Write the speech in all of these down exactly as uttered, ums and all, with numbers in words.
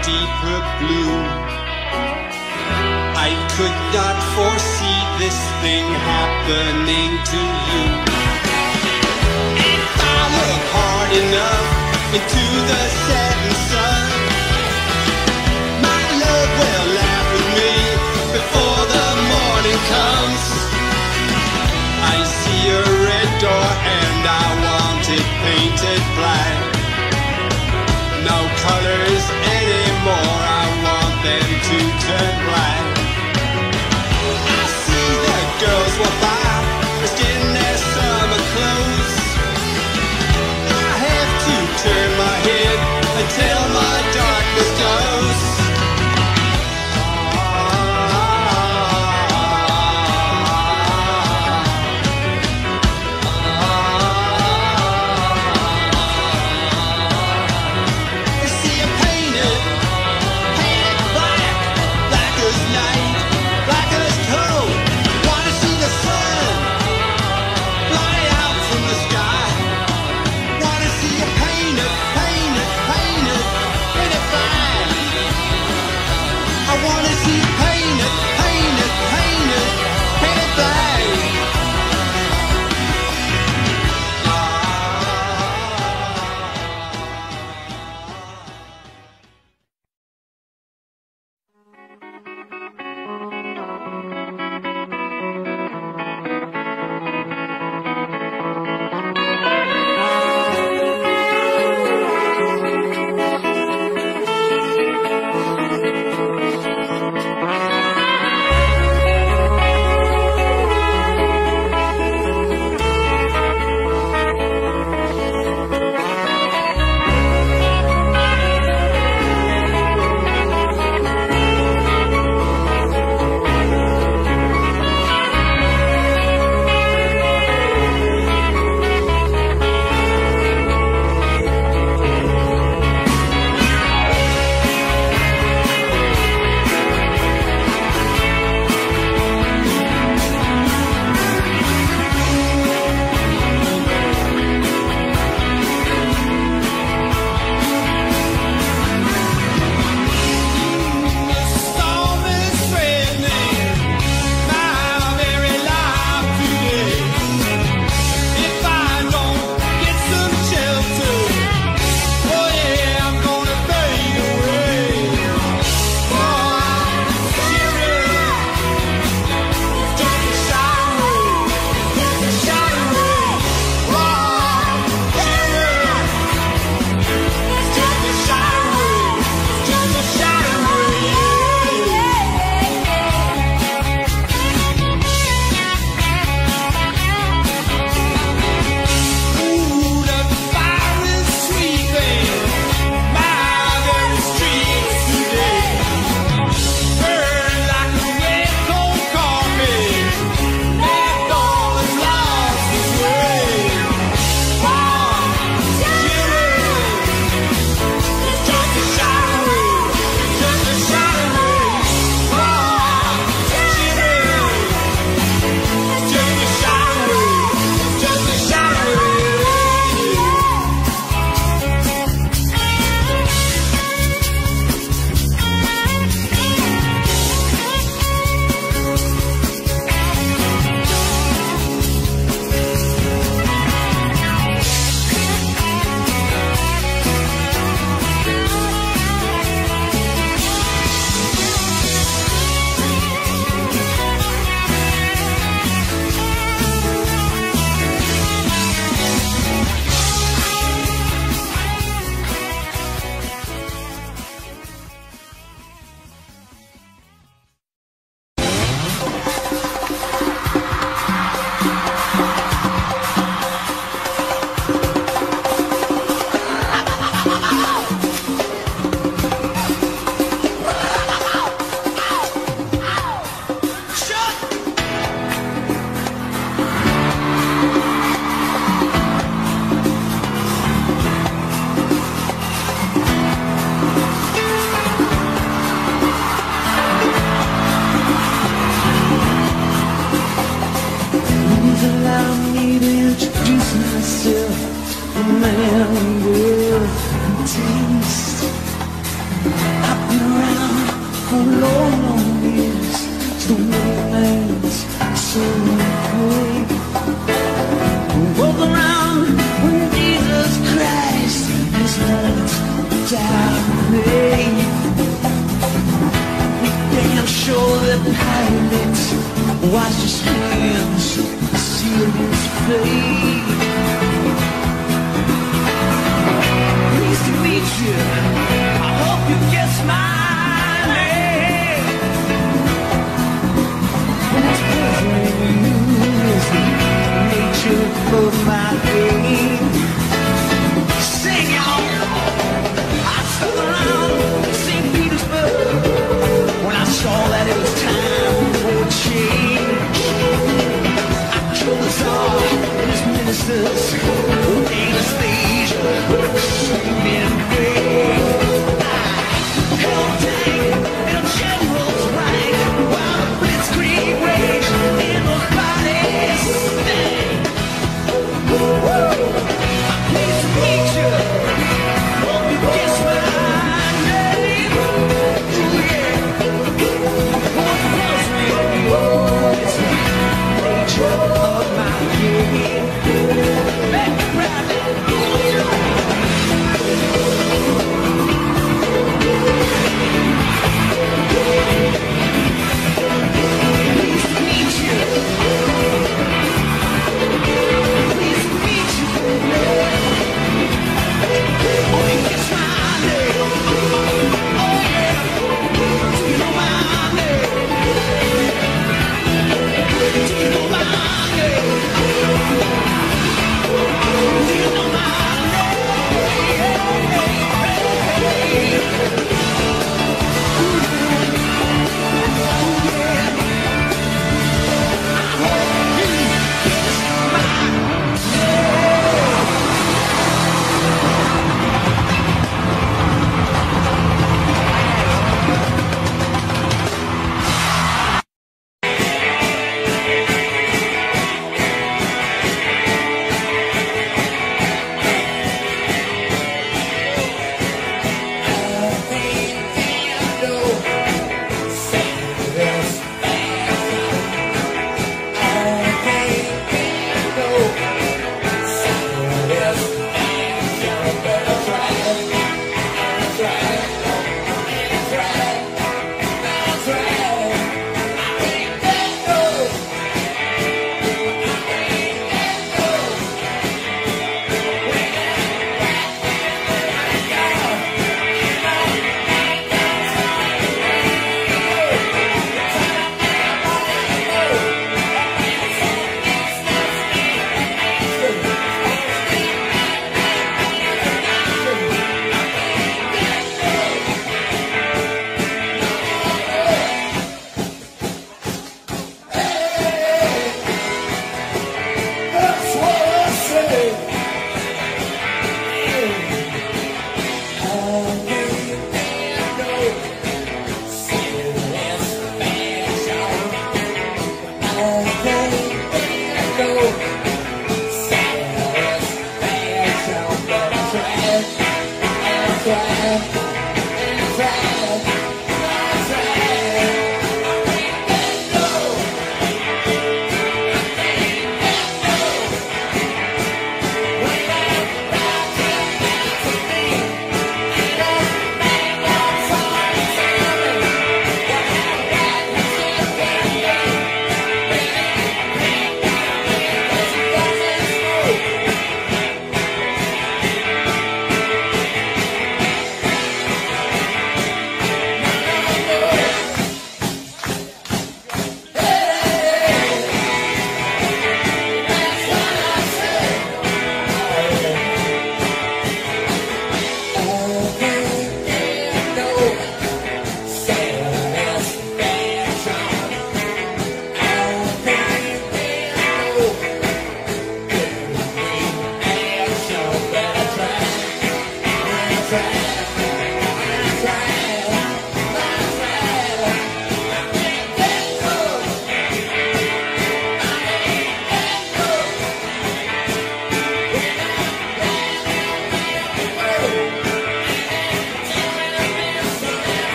deeper blue. I could not foresee this thing happening to you. If I look hard enough into the setting sun, my love will laugh with me before the morning comes. I see a red door and I want it painted black. No colors anymore, I want them to turn black. I see the girls walk by, dressed in their summer clothes. I have to turn my head until my darkness goes. man and girl and taste. I silence down me. Damn sure the pilot washed his hands, sealed his fate. Pleased to meet you, I hope you guess my name. And it's perfect is the nature of my game. Sing y'all, I stuck around Saint Petersburg when I saw that it was time for a change. I killed the Tsar and his ministers with anesthesia, screaming pain. I held tight and a general's right while the blitzkrieg raged in those bodies. I'm pleased to meet you. Hope you guess my name. Ooh, yeah. What tells me it's the nature of my game. Back to private. Pleased to meet you. Pleased to meet you, baby. Oh, you guess my name. Oh, yeah. Do you know my name? Do you know my name? Do you know my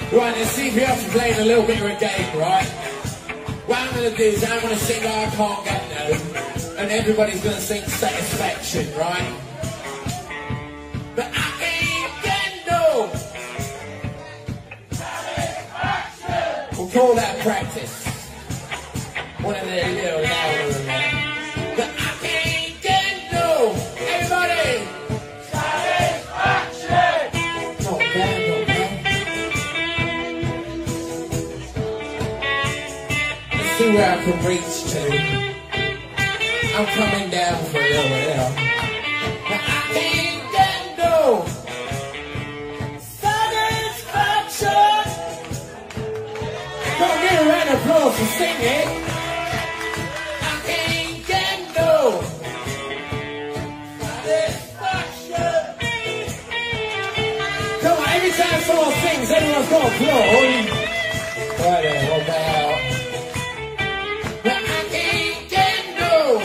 Right, let's see if you're up to playing a little bit of a game, right? What I'm going to do is I'm going to sing I Can't Get No, and everybody's going to sing Satisfaction, right? But I can't get no satisfaction. We'll call that practice. One of their little louder than that. But I can't get no, everybody! Satisfaction! Not bad, not bad. Let's see where I can reach to. I'm coming down for a little bit now. But I can't get no satisfaction. Don't give a round of applause for singing. I can't get no satisfaction. Come on, every time someone sings, everyone's got applause. Right there, hold that out. But I can't get no.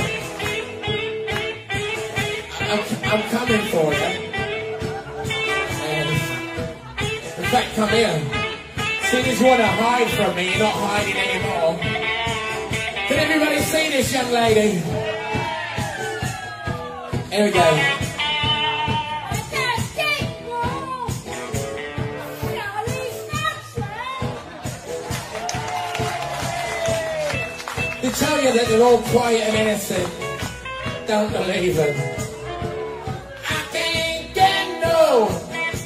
I'm, I'm coming for you. And in fact, come in. Singers want to hide from me, you're not hiding anymore. Can everybody see this young lady? Here we go. They tell you that they're all quiet and innocent. Don't believe them. I can't get no.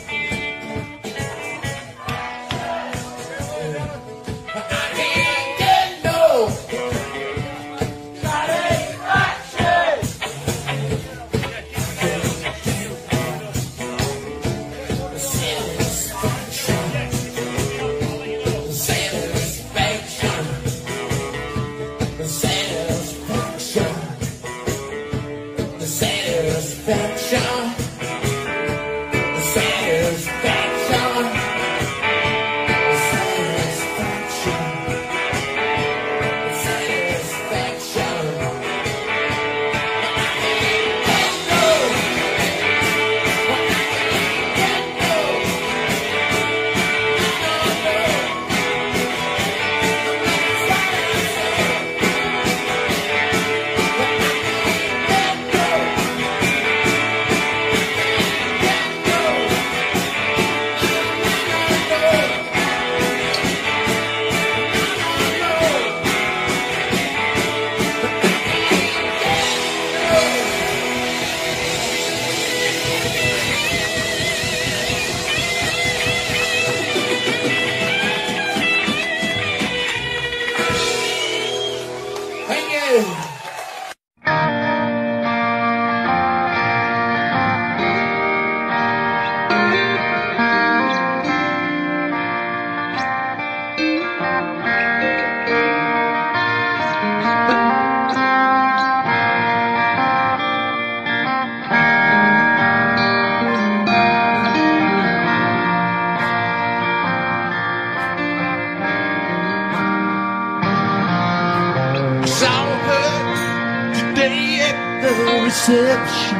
Reception,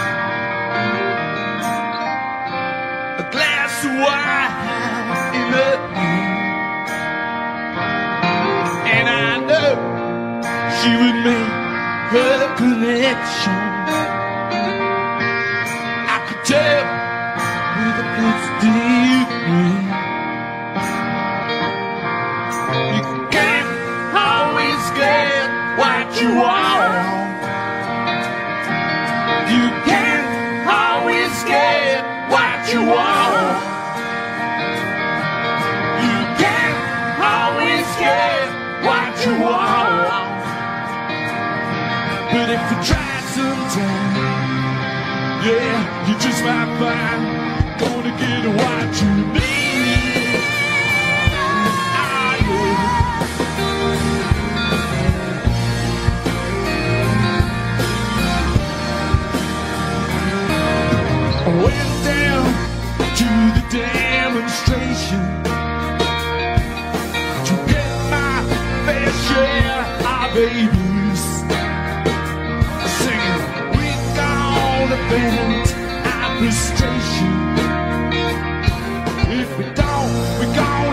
a glass of wine in her hand, and I know she would make her connection. I could tell with a lipstick ring. You can't always get what you want. You can't always get what you want. You can't always get what you want. But if you try sometime, yeah, you just might find gonna get what you need. Ah, yeah. I went down to the demonstration to get my fair share of babies singing, we gonna vent our frustration. If we don't, we gonna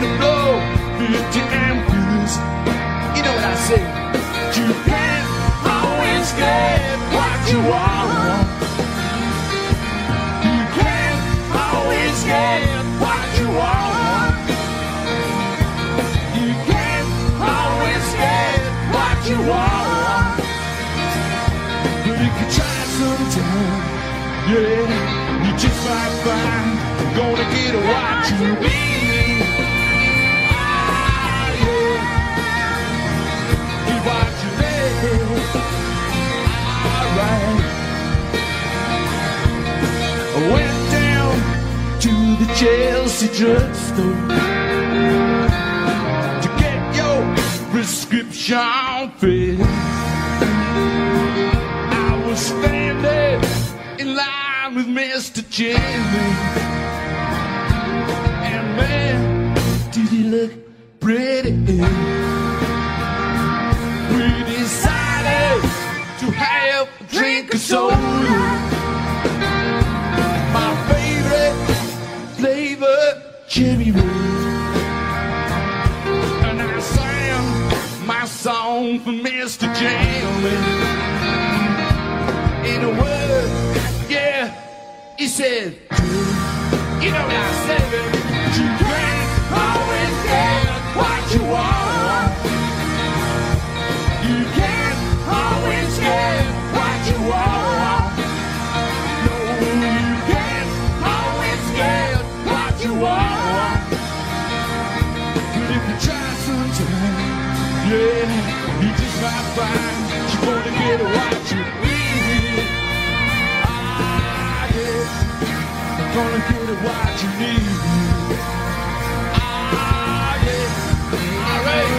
you need. Ah, yeah. Get what you need. Alright. I went down to the Chelsea drugstore to get your prescription filled. I was standing in line with Mister Jimmy, and man, did he look pretty. We decided to have a drink of soda, my favorite flavor, cherry red. And I sang my song for Mister Jimmy. In a word, yeah, he said, you know what I said, you can't always get what you want. You can't always get what you want. No, you can't always get what you want. But if you try sometime, yeah, you just might find you're gonna get what you need. Ah, yeah, you're gonna get what you need. Ah, yeah, alright.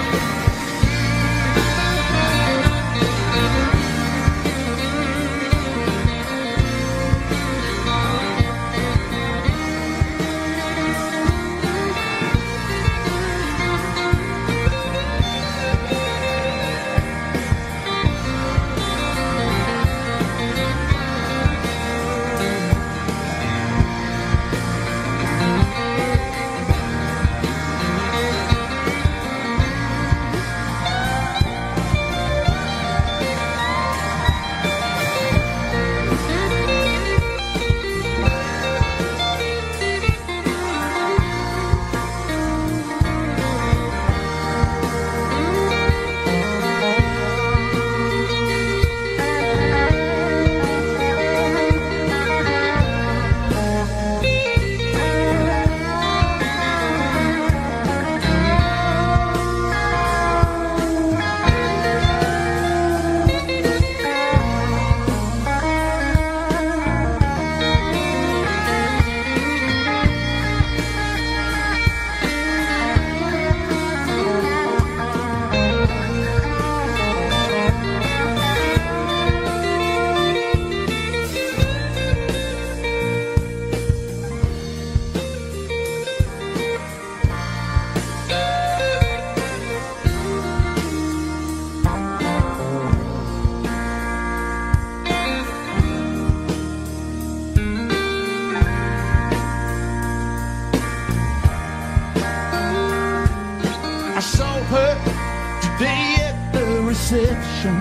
I saw her today at the reception,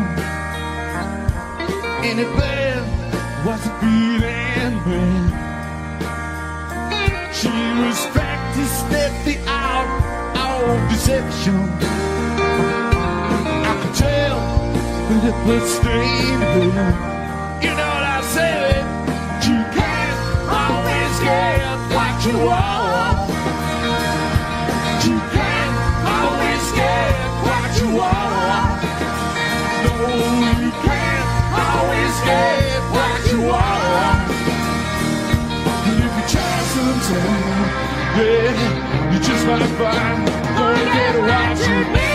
and it bed was a feeling bad. She was practiced at the art of deception. I could tell that it was stained her. You know what I said? You can't always get what you want. You can't always get what you want. No, you can't always get what you want. And if you try sometime, yeah, you just might find you're gonna get what you need.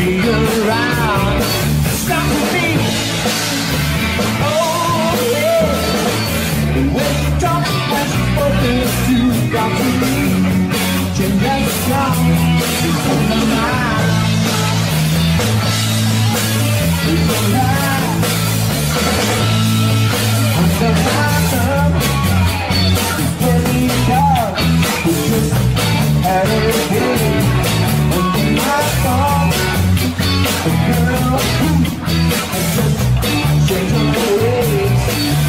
around. Stop the beat. Oh yeah. When you talk, when you focus, you got to be. Change that sound. It's on the mind. It's on the mind. On the bottom. It's getting dark. It's just had a day. My song, a girl who has just changed her ways.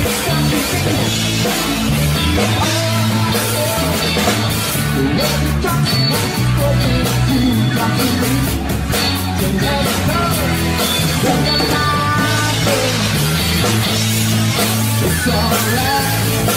The way you talk, what you do, got to be. Change her color, change her life. It's alright.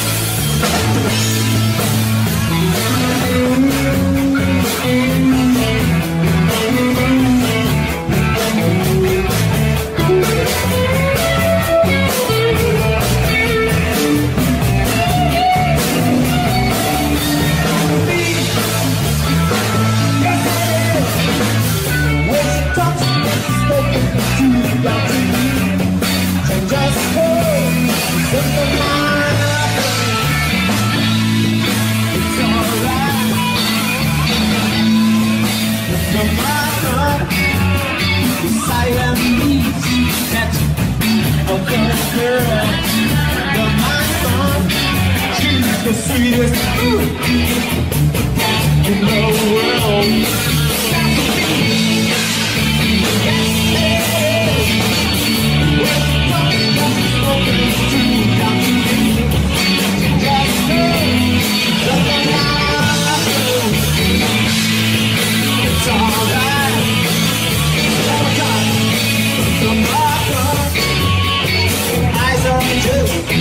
The sweetest food in the world. It's alright. Eyes on you.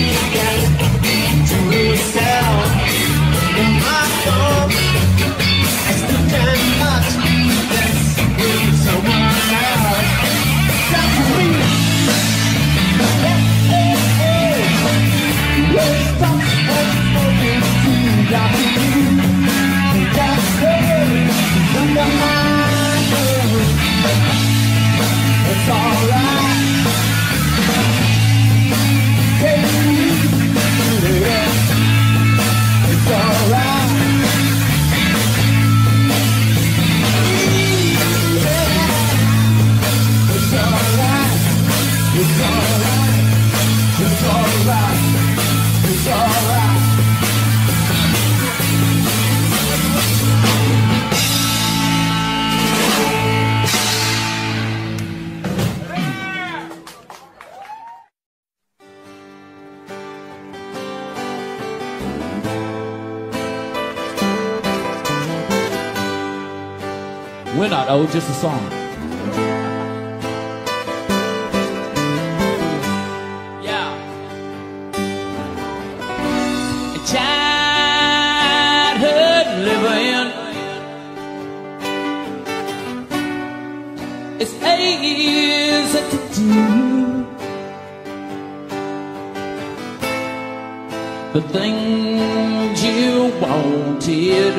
It's alright. It's alright. It's alright. It's alright. It's alright. It's alright. We're not old, just a song. Yeah. Childhood living is easy to do. The things you wanted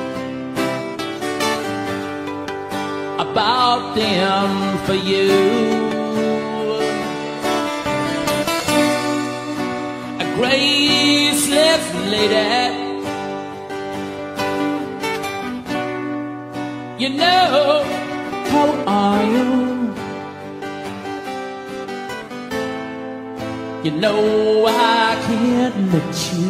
about them for you. A graceless lady, you know, how are you? You know I can't let you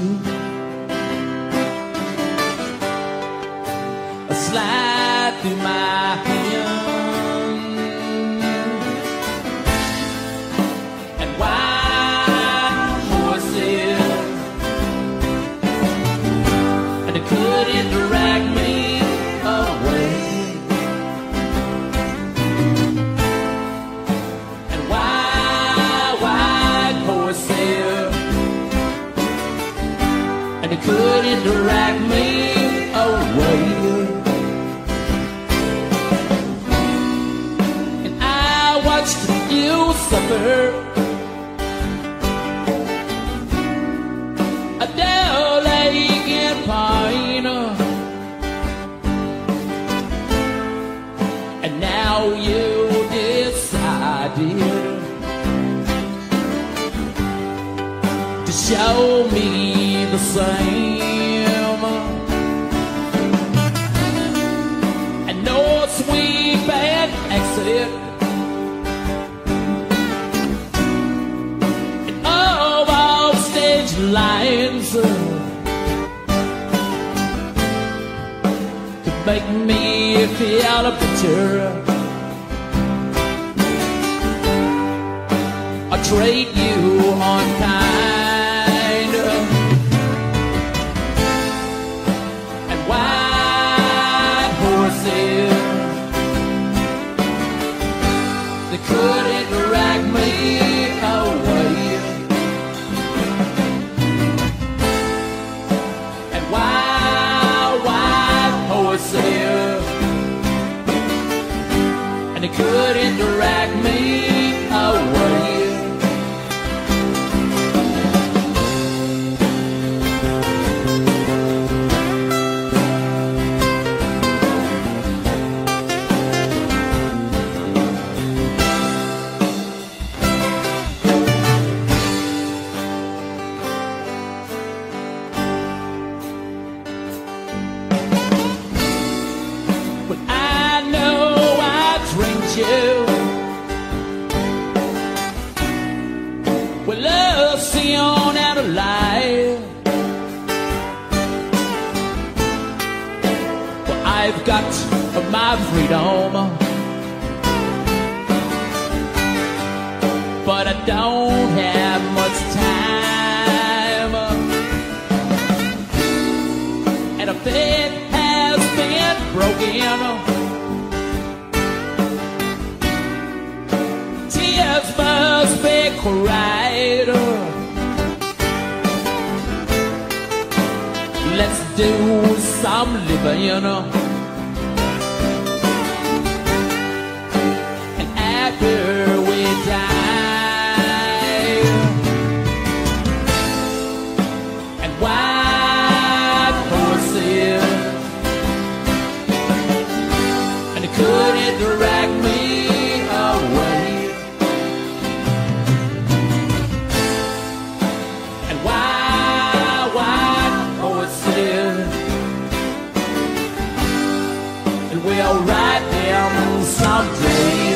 slide through my hand and wild horses, and it couldn't drag me away. And wild, wild horses, and it couldn't drag me away. You suffer a dull ache and pain, and now you show me the same. And no sweet bad exit. And of all stage lines to make me feel a picture. I trade you on kind and white horses. They couldn't drag me away. And white, white horses, and they couldn't drag me away. Well, love, see on out of life. Well, I've got my freedom, but I don't have much time. And if it has been broken, must be cried. Let's do some living, and after we die, and white horses, and it couldn't drag me away. We'll ride them someday.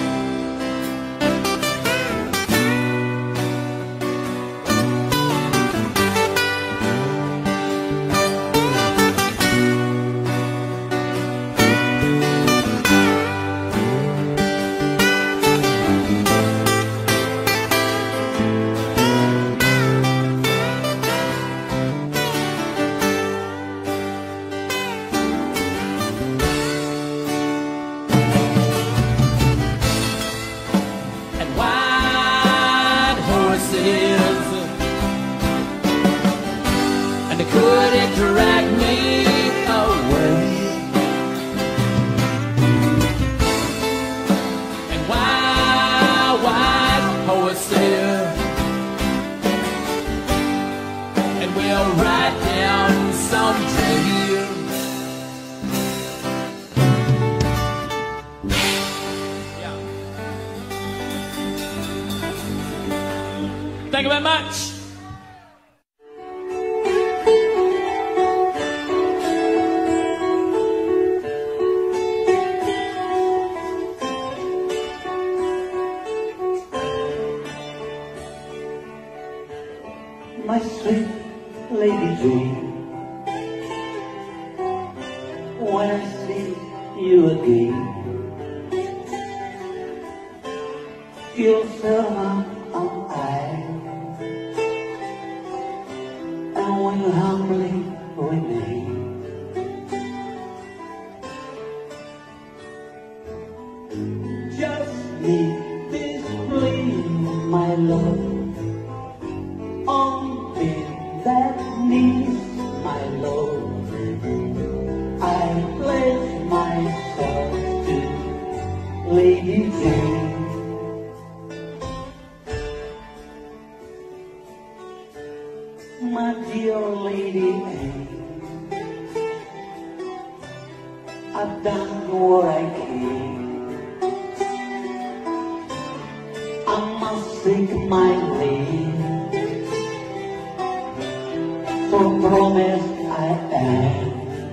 And they couldn't drag me away. And white, white horses, and we'll ride down someday. Yeah. Thank you very much. My sweet Lady Jane, when I see you again, you'll fill my eyes, and when you humbly remain, just need this plea, my love. On that knees, my Lord, I pledge myself to Lady Jane. My dear Lady Anne, I've done what I can. I must take my leave. promise I am.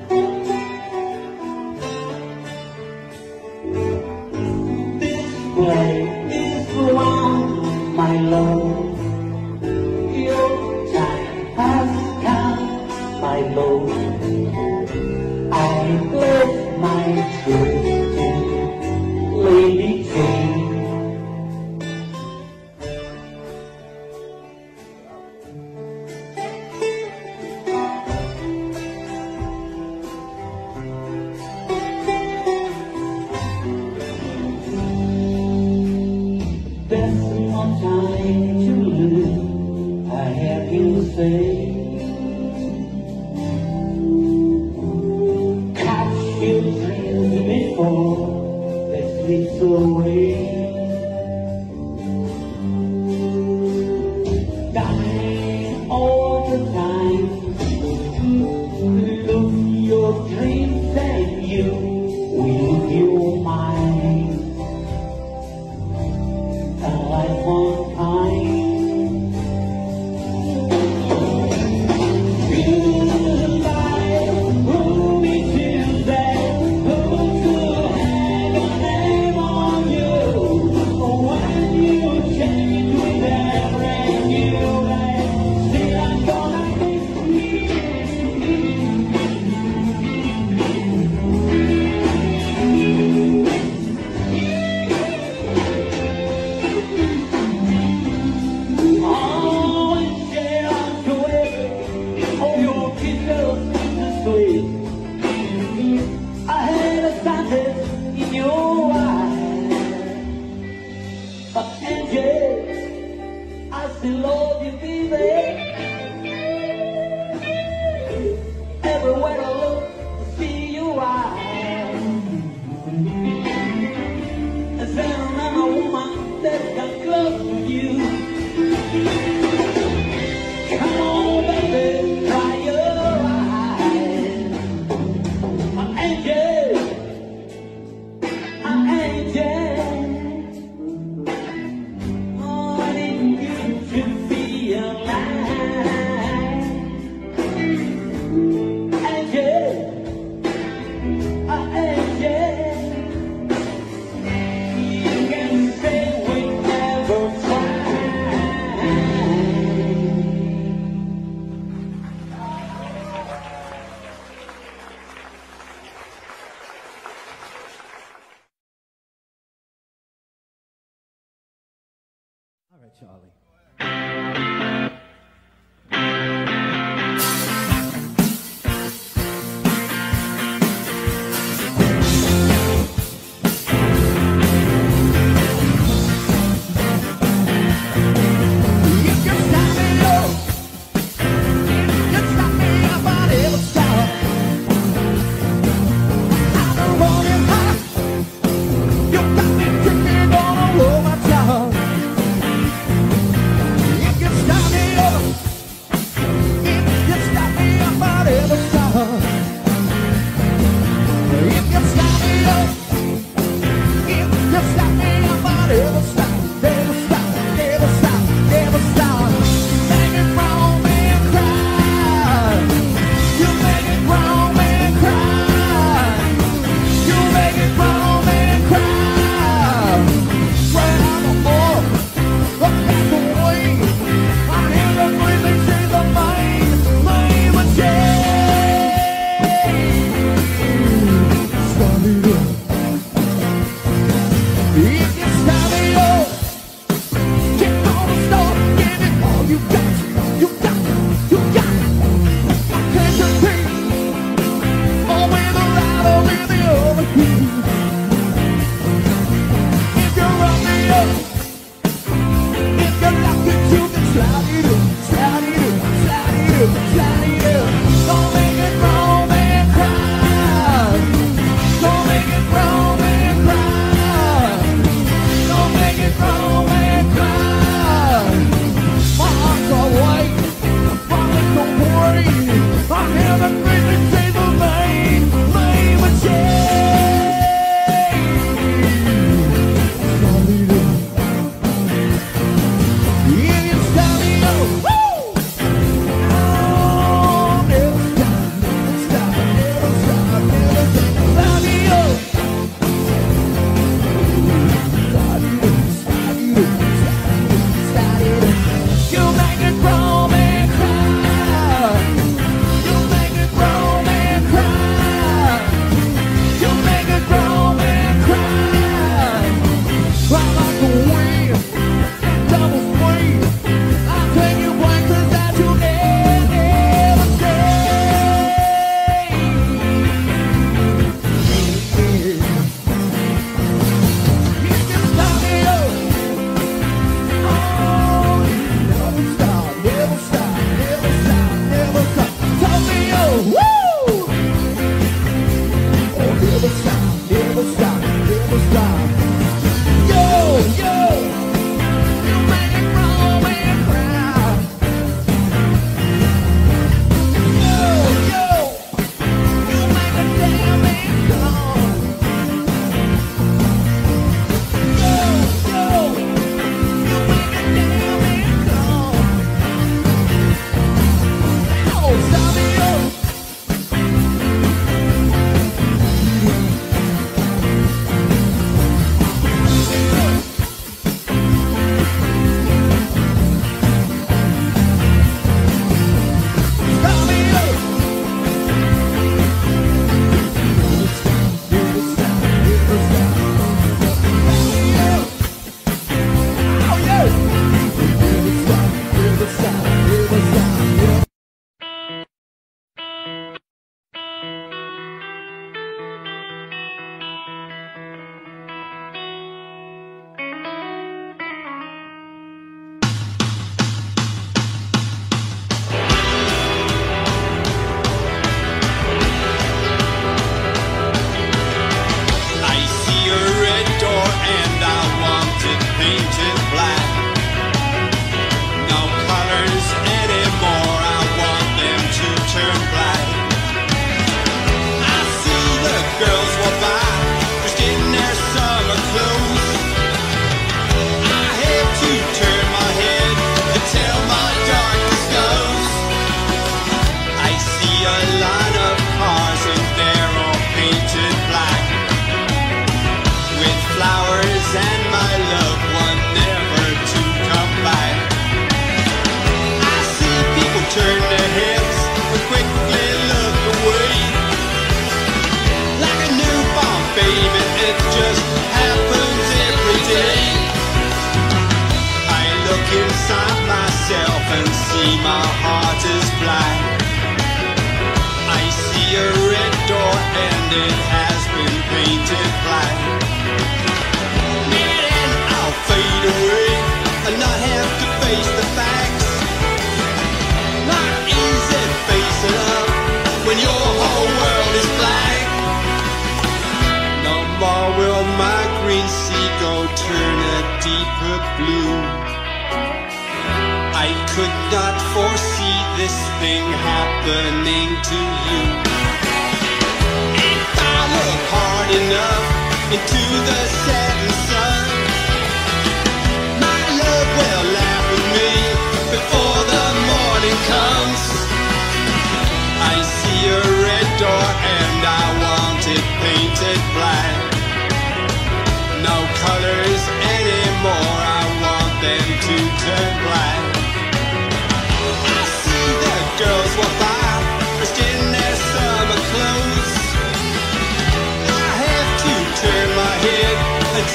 This way is wrong, my love. Your time has come, my love. I left my truth in Lady Jane. There's no time to lose, I have you say. Catch your dreams before they slip away. Dying all the time, lose your dreams and you will your mind. Life on time. Goodbye, hold me till then. Who could hang a name on you? When you change with that brand new life, still I'm gonna miss I had a sadness in your eyes, but Angie, I still love you, baby. Everywhere I look, I see your eyes. And then I'm a woman that got close to you. Come on, baby, dry your eyes. I'm Angel, I'm Angel. Oh, I need you to be alive. Angel, I'm Angel. You can say we never fight. All right, Charlie. You can stop me, Lord. You can stop me if I ever stop. I don't want it hot. You got me tripping on a roll my top. You can stop And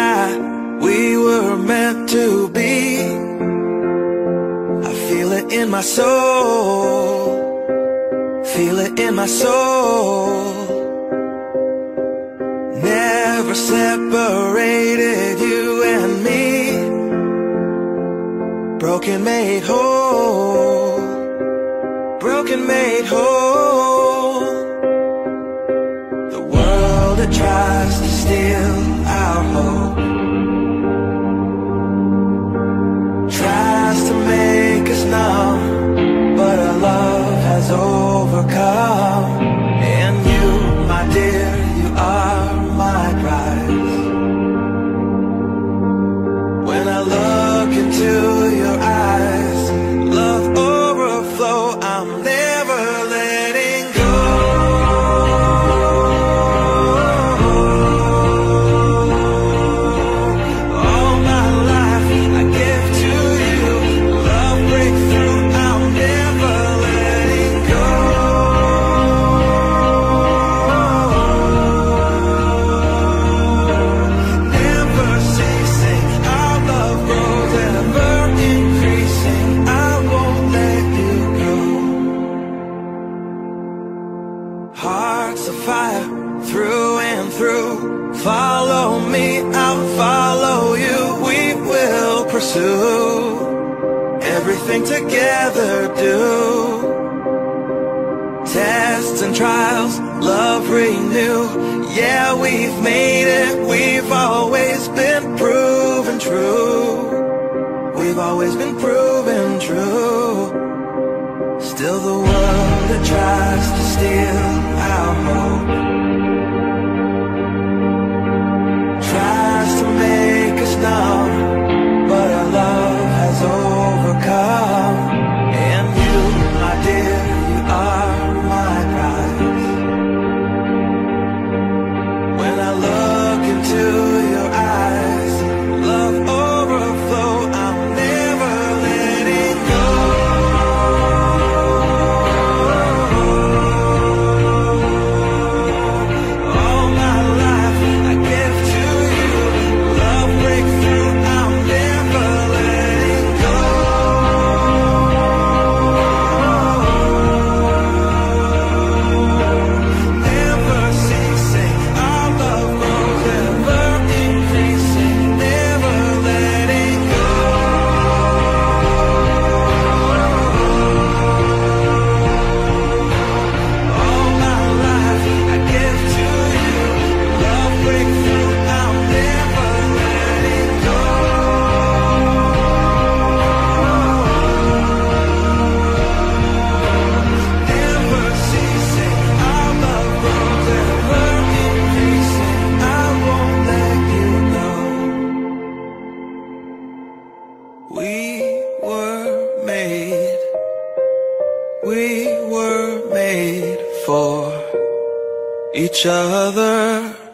I, we were meant to be. I feel it in my soul, feel it in my soul. Never separated, you and me. Broken made whole, broken made whole. The world that tries to steal our hope tries to make us numb, but our love has overcome. And you, my dear, you are my prize. When I look into your eyes, love overflow, I'm never letting go. All my life I give to you, love breakthrough, I'm never letting go. Never ceasing, our love grows ever increasing, I won't let you go. Hearts of fire, through and through. Follow me, I'll follow you. We will pursue everything together, do. Tests and trials, love renew. Yeah, we've made it, we've always been proven true. We've always been proven true. Still the world that tries to steal our hope tries to make us numb, but our love has overcome. And you, my dear, you are my prize. When I look into your eyes, love overflow, I'm never letting go. All my life I give to you, love breakthrough, I'm never letting go. Never ceasing, our love grows ever increasing, never letting go. All my life I give to you, love breakthrough, I'm never letting go. Never ceasing, our love grows ever increasing, I won't let you go. We were made, we were made for each other.